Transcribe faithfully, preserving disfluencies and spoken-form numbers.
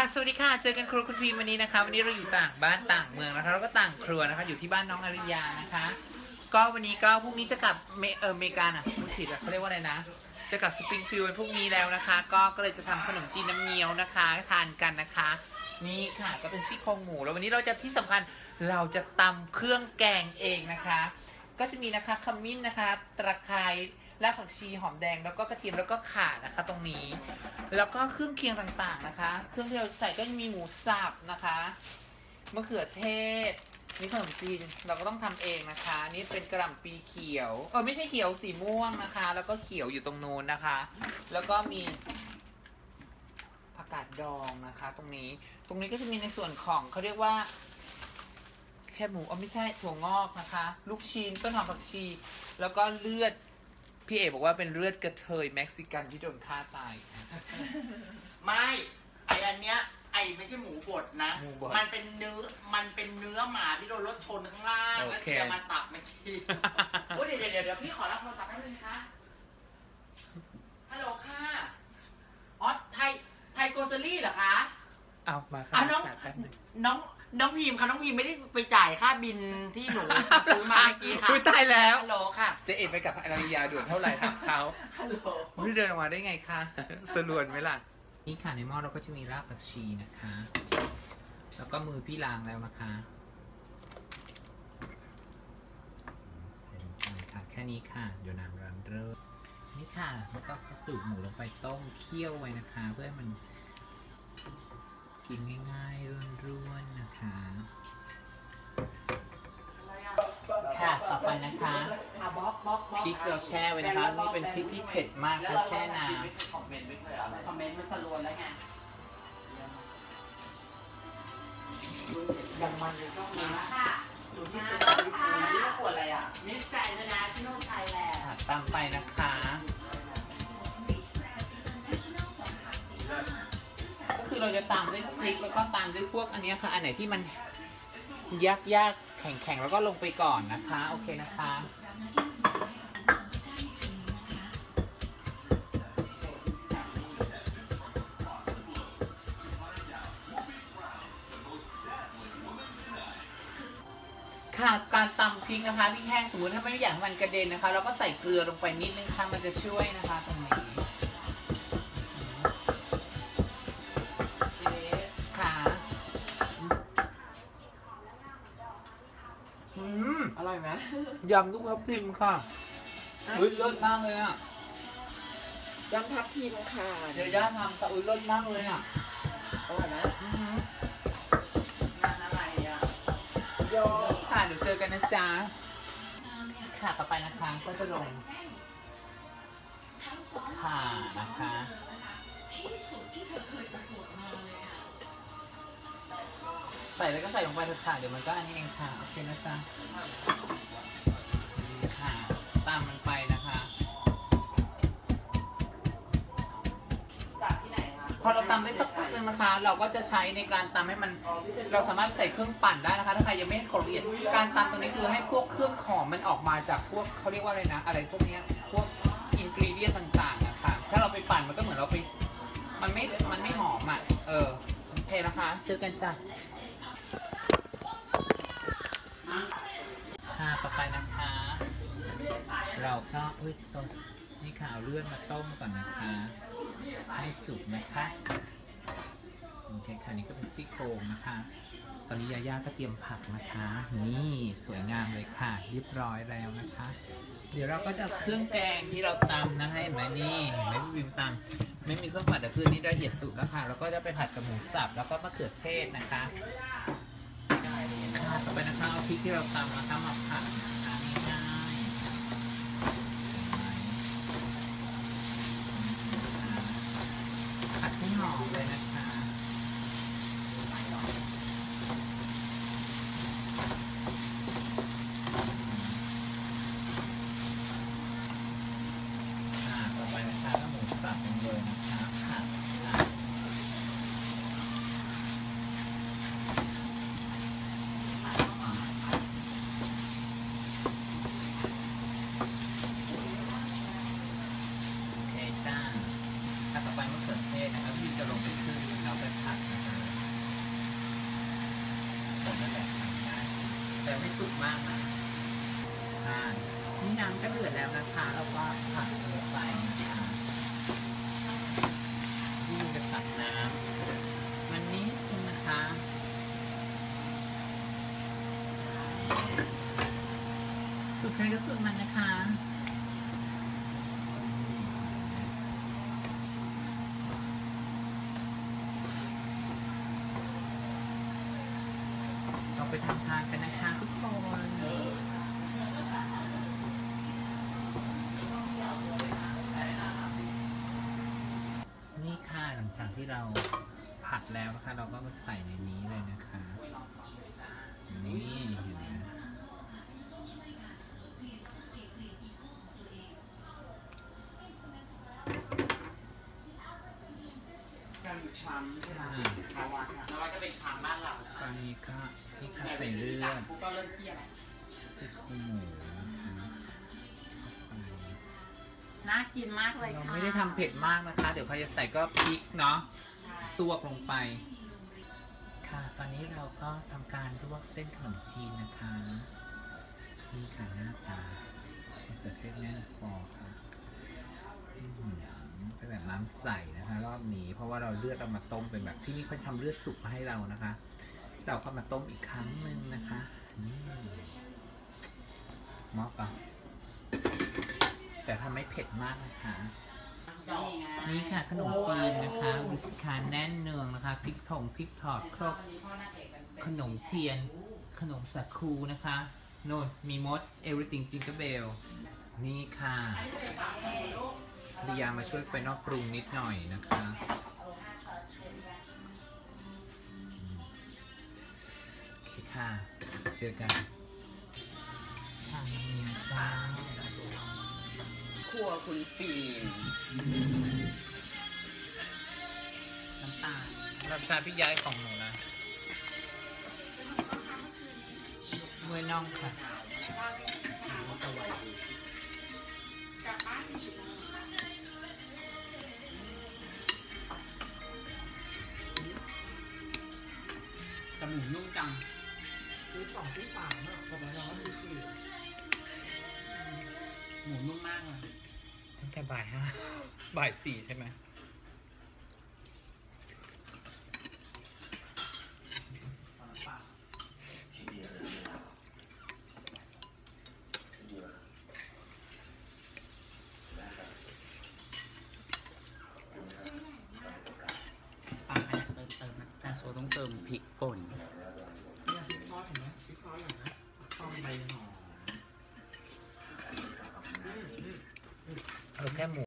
ค่ะสวัสดีค่ะเจอกันครัวคุณพีวันนี้นะคะวันนี้เราอยู่ต่างบ้านต่างเมืองนะคะแล้วก็ต่างครัวนะคะอยู่ที่บ้านน้องอาริยานะคะก็วันนี้ก็พรุ่งนี้จะกลับเมเออเมกาอ่ะพูดผิดอ่ะเขาเรียกว่าอะไรนะจะกลับสปริงฟิลด์วันพรุ่งนี้แล้วนะคะก็ก็เลยจะทำขนมจีนน้ำเงี้ยวนะคะทานกันนะคะนี่ค่ะก็เป็นซี่โครงหมูแล้ววันนี้เราจะที่สำคัญเราจะตำเครื่องแกงเองนะคะก็จะมีนะคะขมิ้นนะคะตะไคร้รากผักชีหอมแดงแล้วก็กระเทียมแล้วก็ข่านะคะตรงนี้แล้วก็เครื่องเคียงต่างๆนะคะเครื่องที่เราใส่ก็มีหมูสับนะคะมะเขือเทศนี่ขนมจีนเราก็ต้องทำเองนะคะนี่เป็นกระหล่ำปีเขียวเออไม่ใช่เขียวสีม่วงนะคะแล้วก็เขียวอยู่ตรงโน้นนะคะแล้วก็มีผักกาดดองนะคะตรงนี้ตรงนี้ก็จะมีในส่วนของเขาเรียกว่าแค่หมูอ๋อไม่ใช่ถั่วงอกนะคะลูกชิ้นต้นหอมผักชีแล้วก็เลือดพี่เอบอกว่าเป็นเลือดกระเทยเม็กซิกันที่โดนฆ่าตายไม่ไออันเนี้ยไอไม่ใช่หมูบดนะมันเป็นเนื้อมันเป็นเนื้อหมาที่โดนรถชนข้างล่างแล้วเชียร์มาสับไม่ทีโอ้เดี๋ยวเดี๋ยวเดี๋ยวพี่ขอรับโทรศัพท์ให้นึงค่ะฮัลโหลค่ะอ๋อไทยไทยโกลเซอรี่เหรอคะเอามาค่ะอ่ะน้องน้องน้องพิมค่ะน้องพิมไม่ได้ไปจ่ายค่าบินที่หนูซื้อมาเมื่อกี้ค่ะคุยตายแล้วฮัลโหลค่ะเจะเอ็ดไปกับอนาริยาด่วนเท่าไหร่ถามเขาฮัลโหลไม่เดินออกมาได้ไงคะสลวนไหมล่ะนี่ค่ะในหม้อเราก็จะมีรากผักชีนะคะแล้วก็มือพี่ล้างแล้วนะคะใส่ลงไปค่ะแค่นี้ค่ะเดี๋ยวน้ำร้อนเริ่มนี่ค่ะแล้วก็กระดูกหมูลงไปต้มเคี่ยวไว้นะคะเพื่อให้มันกินง่ายๆร่วนๆนะคะค่ะต่อไปนะคะพริกเราแช่ไว้นะคะนี่เป็นพริกที่เผ็ดมากเราแช่น้ำคอมเมนต์ไม่เคยอะไรคอมเมนต์มันสลวนแล้วไงยังมันเลยต้องมาค่ะอยู่ที่สุดที่นี่ปวดอะไรอ่ะมิสแกรนด์นะชิโน่ไทยแลนด์ตามไปนะคะก็คือเราจะตามด้วยพริกแล้วก็ตามด้วยพวกอันนี้ค่ะอันไหนที่มันยากยากแข็งแข็งแล้วก็ลงไปก่อนนะคะโอเคนะคะค่ะการตำพริกนะคะพริกแห้งสมมติถ้าไม่อยากให้มันกระเด็นนะคะเราก็ใส่เกลือลงไปนิดนึงค่ะมันจะช่วยนะคะตรงนี้ค่ะอืมอร่อยไหมยำลูกทับทิมค่ะอุ้ยเลิศมากเลยอ่ะยำทับทิมค่ะเดี๋ยวย่าทำค่ะอุ้ยเลิศมากเลยอ่ะอร่อยไหมงานอะไรอ่ะโยค่ะเดี๋ยวเจอกันนะจ๊ะค่ะต่อไปนะคะก็จะลงค่ะนะคะใส่แล้วก็ใส่ลงไปเถอะค่ะเดี๋ยวมันก็อันนี้เองค่ะโอเคนะจ๊ะนี่ค่ะตามมันไปนะคะจากที่ไหนคะพอเราตำได้สักพักนึงนะคะเราก็จะใช้ในการตำให้มันเราสามารถใส่เครื่องปั่นได้นะคะถ้าใครยังไม่เห็นละเอียดการตำตรงนี้คือให้พวกเครื่องหอมมันออกมาจากพวกเขาเรียกว่าอะไรนะอะไรพวกนี้พวกอินกรีเดียนต่างๆนะคะถ้าเราไปปั่นมันก็เหมือนเราไปมันไม่มันไม่หอมอ่ะเออโอเคนะคะเจอกันจ้ะค่ะต่อไปนะคะเราก็อุ้ยต้มนี่ค่ะเอาเลือดมาต้มก่อนนะคะให้สุกนะคะโอเคค่ะนี่ก็เป็นซี่โครงนะคะตอนนี้ยาย่าก็เตรียมผักนะคะนี่สวยงามเลยค่ะเรียบร้อยแล้วนะคะเดี๋ยวเราก็จะเครื่องแกงที่เราตำนะคะเห็นไหมนี่เห็นไหมพี่บิมตำไม่มีเครื่องผัดแต่คือนี่ละเอียดสุดแล้วค่ะแล้วก็จะไปผัดกับหมูสับแล้วก็มะเขือเทศนะคะต่อไปนะคะเอาพริกที่เราตำนะคะมาผัดนะคะง่ายๆผัดให้หอมเลยนะคะต่อไปนะคะก็หมูสับลงเลยนะคะผัดแต่ไม่สุกมากนะอ่านี่น้ำก็เดือดแล้วนะคะเราก็ผัดลงไปนะคะที่จะตักน้ำมันนี้นึงนะคะสุดใครก็สุดมันนะคะเราไปทำทานกันนะคะทุกคนนี่ค่ะหลังจากที่เราผัดแล้วนะคะเราก็มาใส่ในนี้เลยนะคะนี่เห็นไหมการชามใช่ไหมแล้วเราจะเป็นชามบ้านเราตอนนี้ก็ที่ข้าใส่เลือดก็เริ่มเที่ยงซี่โครงหมูนะคะน่ากินมากเลยเราค่ะไม่ได้ทำเผ็ดมากนะคะ เดี๋ยวเขาจะใส่ก็พริกเนาะซวกลงไปค่ะตอนนี้เราก็ทำการลวกเส้นขนมจีนนะคะนี่ค่ะหน้าตามะเขือเทศแน่นฟอค่ะอื้อหือเป็นแบบน้ำใสนะคะรอบนี้เพราะว่าเราเลือดเรามาต้มเป็นแบบที่นี่เขาทำเลือดสุกมาให้เรานะคะ เราก็มาต้มอีกครั้งหนึ่งนะคะนี่เหมาะกับแต่ทำไม่เผ็ดมากนะคะนี่ค่ะขนมจีนนะคะวิสคาแน่นเนืองนะคะพริกถงพริกถอดครบขนมเทียนขนมสาคูนะคะโน่นมีมด everything jingle bell นี่ค่ะภรรยามาช่วยไฟนอลปรุงนิดหน่อยนะคะโอเคค่ะเจอกันค่ะเนี่ยจ้าครัวคุณปีนน้ำตาลน้ำตาลพี่ย้ายของหนูนะมวยน่องค่ะกระหมูนุ่มจังที่สองที่สามอะประมาณร้อยสี่หมูนุ่มมากเลยตั้งแต่บ่ายห้าบ่ายสี่ใช่ไหมปลาเนี่ยเติมเติมนะแต่โซต้องเติมพริกป่นเนี่ยพริกทอดเห็นไหมพริกทอดอย่างนะทอดใบหอมเอาแค่หมู